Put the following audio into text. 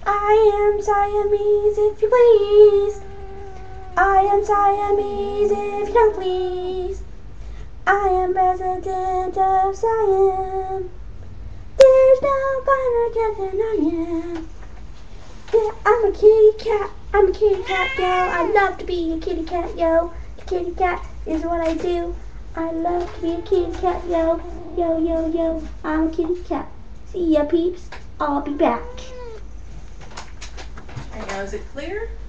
I am Siamese, if you please. I am Siamese, if you don't please. I am resident of Siam. There's no finer cat than I am. Yeah, I'm a kitty cat. I'm a kitty cat, yo. I love to be a kitty cat, yo. The kitty cat is what I do. I love to be a kitty cat, yo. Yo, yo, yo. I'm a kitty cat. See ya, peeps. I'll be back. Alright, now is it clear?